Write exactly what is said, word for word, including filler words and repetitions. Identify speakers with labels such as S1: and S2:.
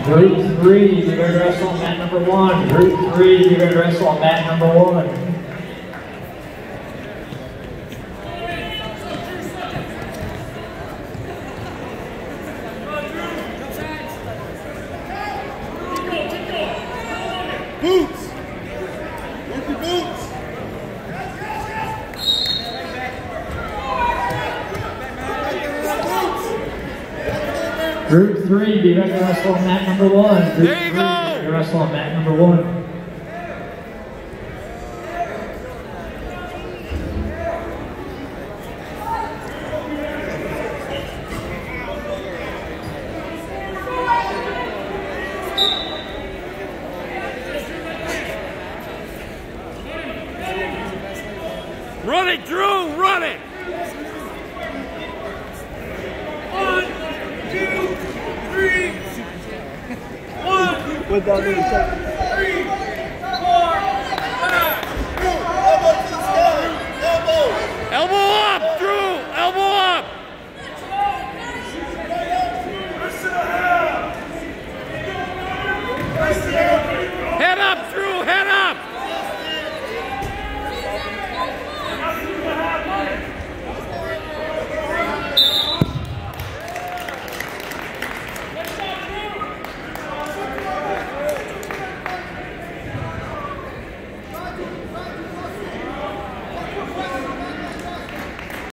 S1: Group three, you're going to wrestle on mat number one. Group three, you're going to wrestle on mat number one.
S2: Boots! Work your boots!
S1: Group three, be ready to wrestle on mat number one. Group
S3: There you
S1: three,
S3: go.
S1: be ready to wrestle on mat number one.
S3: Run it, Drew, run it!
S2: One, two, three. One, three, four, five. Elbow to the sky. Elbow.
S3: Elbow up, Drew, elbow up! Head up, Drew, head